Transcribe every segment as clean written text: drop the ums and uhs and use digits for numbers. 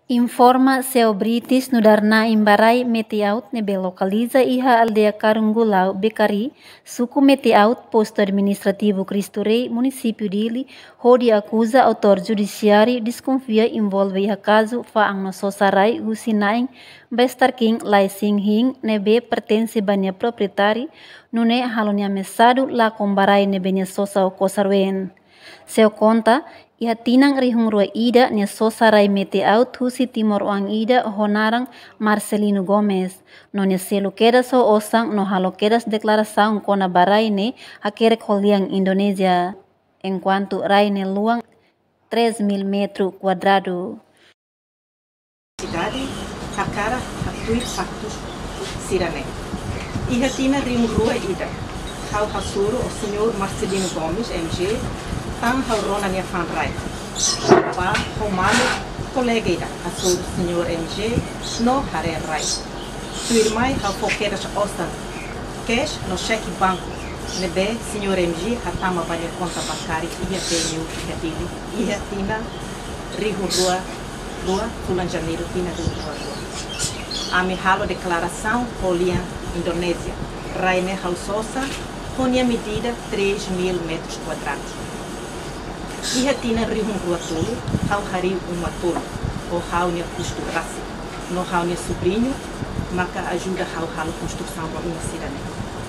Informa seu British no Darna Imbarai Meteout nebe localiza iha aldeia Carungulau Becari, suku Meteout, posto administrativo Cristo Rei, município dele, onde acusa autor judiciário desconfia envolve iha caso faang no sosarai husinaing bestar king lai sing hing nebe pertence banha proprietário nune halonia mesado la combarai nebenya sosa o kosarwen. Seu conta, iha tinang rihung rua ida nia sosarai Meteout husi Timor Wang ida honarang Marcelino Gomes. No nia selo queda so osang no halo quedas declaração kona barai ne hakerek holiang Indonesia. Enquanto rai ne luang 3.000 metros quadrados. Cidade, Hakara, Hatui, Factus, Sirané. Iha tina rihung rua ida. Hau hasuru o senhor Marcelino Gomes, MG, tan haurona nia fanrai. Pa romano colega ida, hasuru senhor MG, no hare rai. Tuirmai hau foqueiras ostan, cash no cheque banco. Nebe senhor MG hatama banha conta bancária iha tenho iha tili. Iha tina rihung rua Fulan Janeiro tina rihung rua. Ami halo declaração Polian Indonésia. Raine Hausosa, Ponia medida 3.000 metros quadrados. Iha tina rihung rua tolo, hau hari uma tolo, ou hau nia custo raci. No hau nia sobrinho, maka ajuda hau halo construção da uma cidade.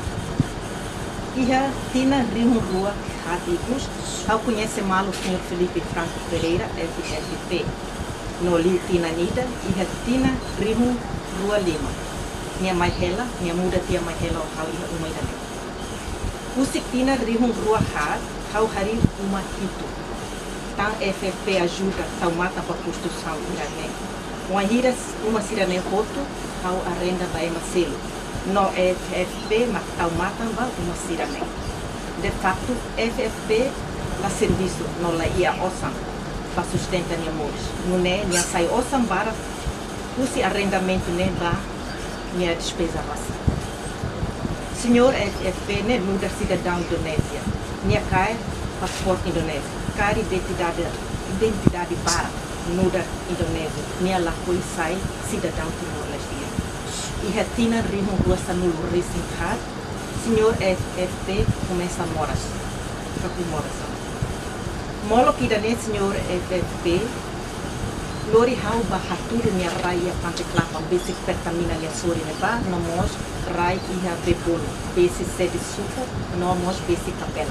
Iha tina rihung rua hatigos, hau conhece malo o senhor Felipe Franco Pereira, FFP. No li tina nida, iha tina rihung rua lima. Nia mai hela, nia muda tia mai hela o hau iha uma idane. Usik tina rihung rua hat, hau hari uma hito. Tan FFP ajuda tau mata para construção irane. Uma sirane roto, hau arrenda baema selo. No FFP mak tau mata ba uma sirane. De facto, FFP la serviço no la ia osam para sustenta nia mores. No ne nia sai osam bara usi arrendamento ne ba nia despesa raça. Senhor FFP ne muda cidadão Indonésia. Nia cai passaporte Indonésia. Cari identidade para muda Indonésia. Nia la foi sai cidadão Timor-Leste. Iha tina rihung rua sanulu racing card. Senhor FFP começa moras. Kapu moras. Molo kidane senhor FFP lori hau bahatur nia raya pante klapa basic pertamina nia sori neba no mos rai iha bebono basic sede suco no mos basic capela.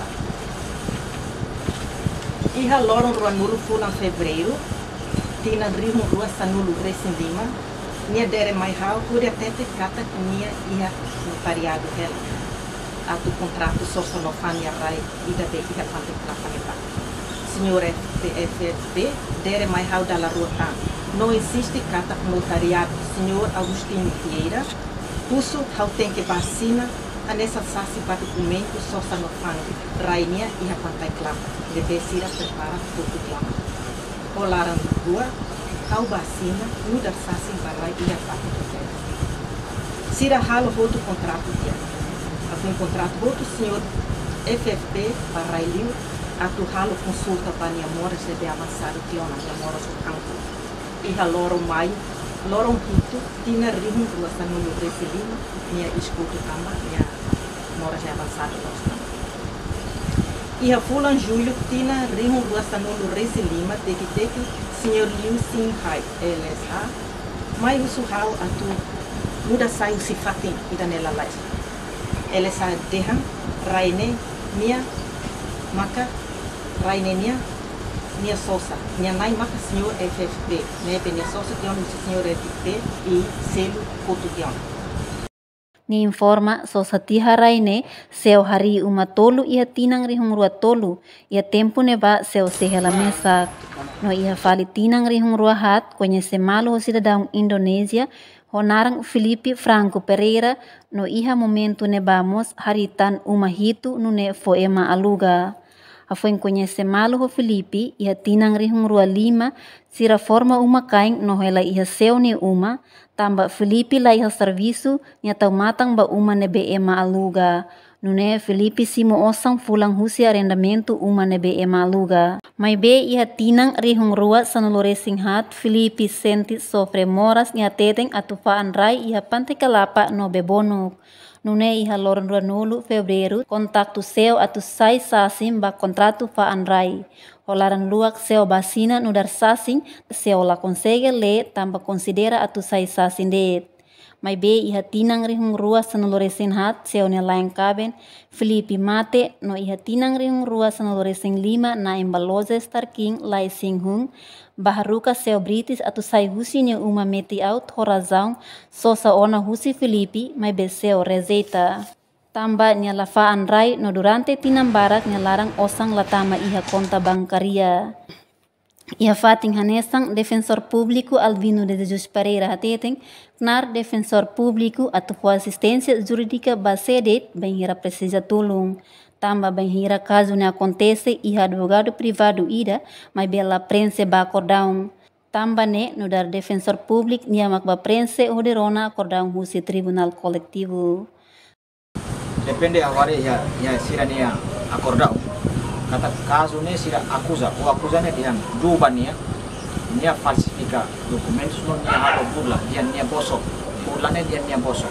Iha loron rua nulu fulan fevereiro tina rihung rua sanulu racing lima nia dere mai hau kuri atete kata nia iha notariado hela. Atu contrato sosa no fania rai ida de iha pante klapa neba. Senhor FFP, dere mai hau da la rua tan. Não existe carta notariado. Senhor Agostinho Vieira, puso hau tem que vacina, a nessa sassi para documento só sa no fangue. Rainia e a pantai clama. Deve ser a prepara tudo clama. Olaram rua, hau vacina, muda sassi para e a parte do céu. Sira halo outro contrato dia. Assim contrato outro senhor FFP para Railiu. Atu halo consulta para nia moras deve avançar o tiona nia moras o campo. Iha loro mai, loro hito, tina rihung rua sanulu resilima, nia escuto tamba, nia moras de avançar o nosso campo. Iha fulan julho, tina rihung rua sanulu resilima, teki senhor Liu Sin Hai, LSA, mai usu hau atu muda sai o sifatin idanela lai. LSA dehan, raine, nia, maka Rainenia, nia sosa, nia nai maka senhor FFP, nebe nia sosa tion senhor FFP e selo kotu tion. Ni informa sosa tiha raine seu hari uma tolu ia tinang rihung rua tolu ia tempo neba seu sehela mesa no ia fali tinang rihung rua hat conhece malo o cidadão Indonésia honarang Felipe Franco Pereira no iha momento nebamos haritan uma hitu nune foema aluga. Afoin conhece malo o Felipe iha tinang rihung rua lima sira forma uma kain no hela iha seu ni uma tamba Felipe la iha serviço nia tau matang ba uma nebe ema aluga Nune Filipe simo osang fulang husi arrendamento uma nebe emaluga. Mai be iha tinang rihung rua sanulore singhat Filipe senti sofre moras nia teteng atufaan rai iha pante kalapa no bebonuk. Nune iha loron nulu Febrero kontaktu seo atu sai sasim ba kontratu faan rai. Holaran luak seo basina nudar sasing seo la konsege le tamba konsidera atu sai sasin det. Mai be iha tinang rihung rua sanulore sinhat seo ne laeng kaben Filipe mate no iha tinang rihung rua sanulore sing lima na embaloze starking lai singhung baharuka seo British atu sai husi ne uma meti out horazão sosa ona husi Filipe mai be seo rezeita. Tamba nya lafaan rai no durante tinam barak nya larang osang latama iha konta bankaria. Iha fating hanesang defensor público Albino de Jesus Pereira hateteng knar defensor público atupu assistência jurídica basedet banhira precisa tulung. Tamba banhira caso ne acontece iha advogado privado ida mai bela prense ba acordão. Tamba ne no dar defensor público niamak ba prense oderona acordão husi tribunal coletivo. Depende aware ya sirania acordão. Kata caso ne sira acusa o acusane dihan dubania nia falsifica documentos non nia halo burla nia bosok burlane nia bosok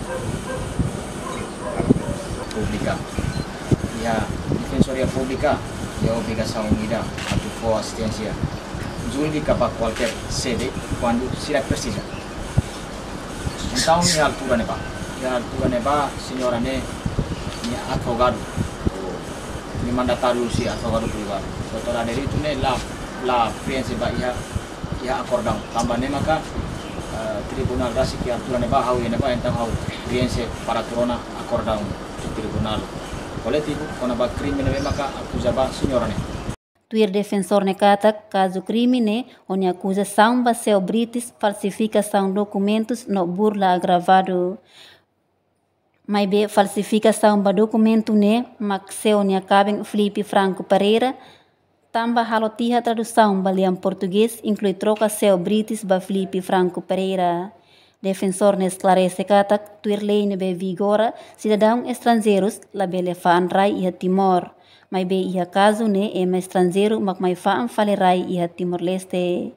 pública ya defensoria pública ya obrigação unida atu for assistência jurídica para qualquer sede quando sira precisa. Então nia altura neba senhora ne nia advogado ni mandatário si advogado privado. Doutora dari itu ne la prensa ba ia acordão. Tambah ne maka tribunal rasik ya aturan ne ba hau ne ba entang hau prensa para corona acordão di tribunal coletivo kona ba crime ne maka acusa ba senhora ne. Tuir defensor ne katak caso crime ne onde acusação ba seu British falsificação documentos no burla agravado. Mai be falsificação ba documento ne makseu ne acabem Filipe Franco Pereira tamba halotiha tradução ba liam português inclui troca seu British ba Filipe Franco Pereira. Defensor ne esclarece katak tuir lei ne be vigora cidadão estrangeiros la be lefaan rai iha Timor. Mai be iha caso ne ema estrangeiro mak mai faan fale rai iha Timor Leste.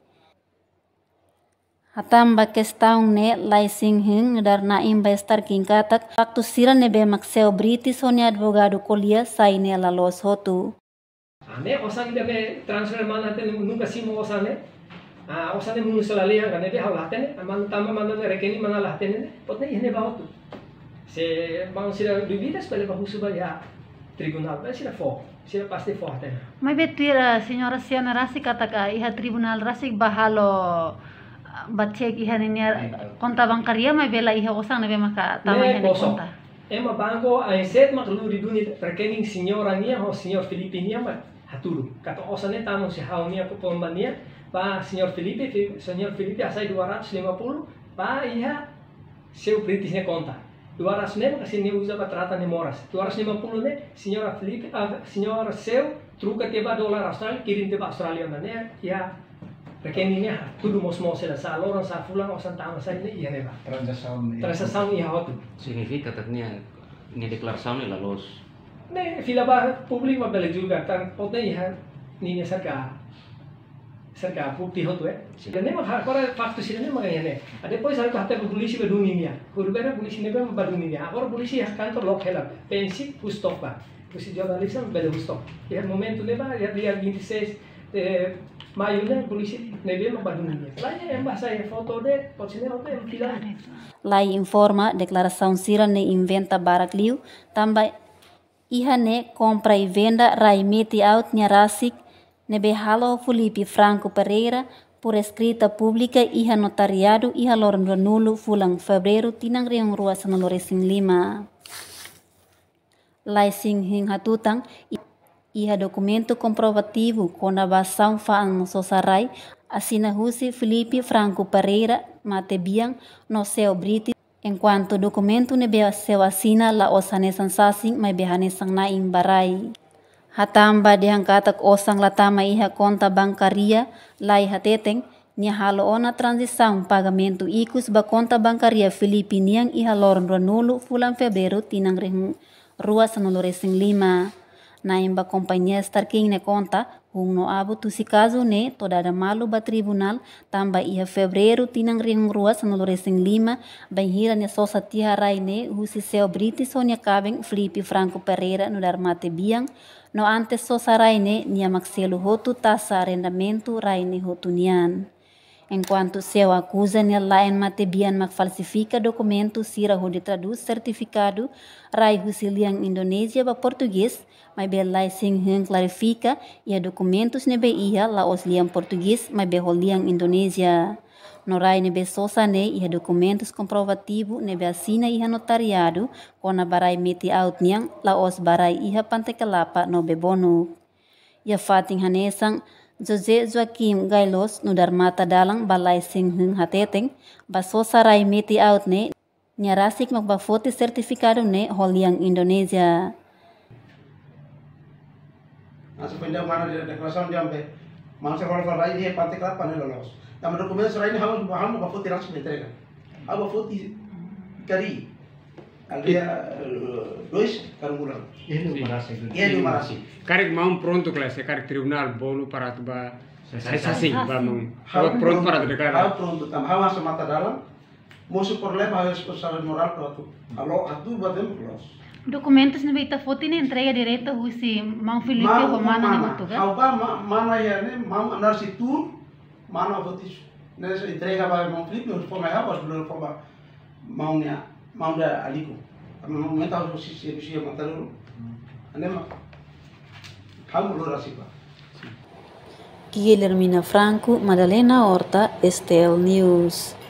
Hatamba questão ne lai singhing dar na imba estar kinkatak waktu sira ne be makseu British hone advogado kolia sai ne la los hotu. Ne osan ida be transfer mana te nunca simo osan ne osan ne munu selalia kan ne be hawlate ne aman tamba mana ne rekeni mana lahte ne potne ihne ba hotu se bang sira duvidas pele ba husuba ya tribunal ba sira pasti fo te. Mai be tuira senhora Siana Rasik kataka iha tribunal Rasik bahalo bacek iha niya konta bankaria mai bela iha osang na be maka tama iha konta. Ema banco a set mak lu riduni rekening signora nia ho signor Filipe nia ma haturu. Kata osane tamo si hau nia ko pombania pa signor Filipe asai 250 pa iha seu British nia konta. 200 ne kasi ni usa patrata ne moras. 250 ne signora Filipe signora seu truca teba dolar Australia kirim teba Australia ne ya rekeningnya tudo mos-mos sa loran sa fulang osan tama sa ini iya neba transação iya hotu significa taknya ni declaração la los ne fila ba publik ba bele juga kan potne iya ni sarka bukti hotu dan ne mah kora faktu sini ne maganya ne depois sa hata polisi ba dunia kurbera polisi ne ba dunia agora polisi kantor lok hela pensi pustop ba polisi jornalismo bele pustop ya momento ne ba ya dia 26 maio ne polisi nebe mabadunia. Lain yang bahasa foto de potsine hote yang filan. Lai informa declaração sira ne inventa barak liu tamba iha ne compra e venda rai meti out nya Rasik nebe halo Filipe Franco Pereira por escrita pública iha notariado iha loron nulo fulang Febrero tinang riang rua sanalore sing 5. Lai sing hing hatutang iha documento comprovativo com a bação faan sosarai assina husi Filipe Franco Pereira matebiang no seu British enquanto documento ne be seu assina la osane sansasing mai behane sang na imbarai. Hatamba diangkatak osang latama iha konta bankaria lai hateteng nia halo ona transição pagamento ikus ba konta bankaria Filipe niang iha loron ranulu fulan Febrero tinang rehung rua sanulu resing 5. Na imba companhia starking ne conta, no abu tusi caso ne, toda da malu ba tribunal, tamba ia fevereiro tinang ring rua sanulu resing 5, banhira ne sosa tiha rai ne, husi seu Briti Sonia Cabeng, Felipe Franco Pereira, no dar mate biang, no antes sosa rai ne, nia maxelo hotu tasa arrendamento rai ne hotu nian. Enquanto seu acusa ne lain mate bian mak falsifica documento sira ho de traduz certificado rai husiliang Indonésia ba português, mas be lai sing hang clarifica ia documentos ne be ia la os liang português, mas be holiang Indonésia. No rai ne be sosa ne ia documentos comprovativo ne be assina ia notariado kona barai meti out niang la os barai ia pantekelapa no be bonu. Ia fating hanesang Jose Joaquim Gailos no dar mata dalang balai sing hung hateteng baso sarai meti out ne nyarasik magbafote sertificado ne holiang Indonésia. Nasa pindah mana di deklarasi dia ambil mangsa kalau rai dia pantai kelapa ne lolos. Tapi dokumen serai ini harus bafote langsung entrega. Bafote kari. Aldeia 2 Carungulau. Ele marasi. Karek mau pronto classe, karek tribunal bolu para tu ba assim, vamos. Pronto para declarar. Pronto, tam hawa sa mata dalam. Mosu problema harus pessoal moral para tu. Alô, atu badem close. Documentos ne beita foto ne entrega direto husi Mang Felipe Romano ne botuga. Alba mana ya ne, mam anarsi tu, mana votis. Ne entrega ba Mang Felipe, os forma ya, os belum forma maunya, maunda aliko. Momento harus si matalo. Anema. Guilhermina Franco, Madalena Horta, Estel News.